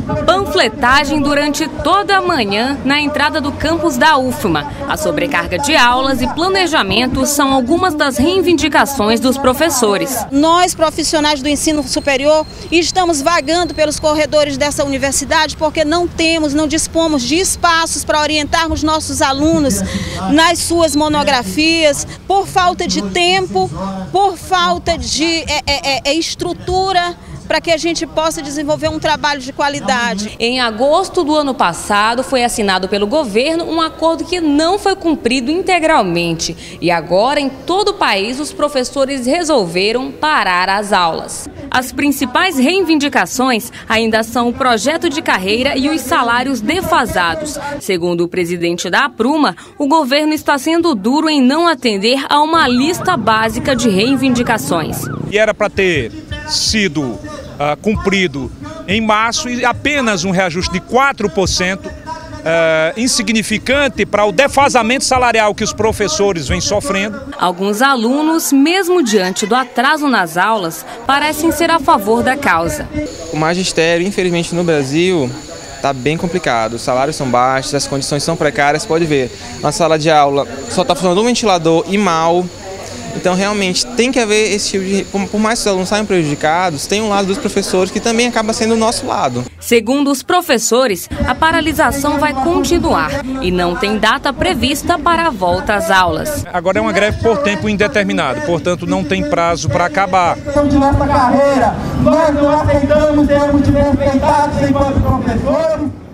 Panfletagem durante toda a manhã na entrada do campus da UFMA. A sobrecarga de aulas e planejamento são algumas das reivindicações dos professores. Nós, profissionais do ensino superior, estamos vagando pelos corredores dessa universidade porque não dispomos de espaços para orientarmos nossos alunos nas suas monografias, por falta de tempo, por falta de estrutura, para que a gente possa desenvolver um trabalho de qualidade. Em agosto do ano passado, foi assinado pelo governo um acordo que não foi cumprido integralmente. E agora, em todo o país, os professores resolveram parar as aulas. As principais reivindicações ainda são o projeto de carreira e os salários defasados. Segundo o presidente da Apruma, o governo está sendo duro em não atender a uma lista básica de reivindicações. E era para ter sido cumprido em março e apenas um reajuste de 4%, insignificante para o defasamento salarial que os professores vêm sofrendo. Alguns alunos, mesmo diante do atraso nas aulas, parecem ser a favor da causa. O magistério, infelizmente, no Brasil está bem complicado. Os salários são baixos, as condições são precárias. Pode ver, na sala de aula só está funcionando um ventilador e mal. Então, realmente, tem que haver esse tipo de... Por mais que os alunos saiam prejudicados, tem um lado dos professores que também acaba sendo o nosso lado. Segundo os professores, a paralisação vai continuar e não tem data prevista para a volta às aulas. Agora é uma greve por tempo indeterminado, portanto, não tem prazo para acabar. De nossa carreira, nós não aceitamos sermos desrespeitados enquanto professores.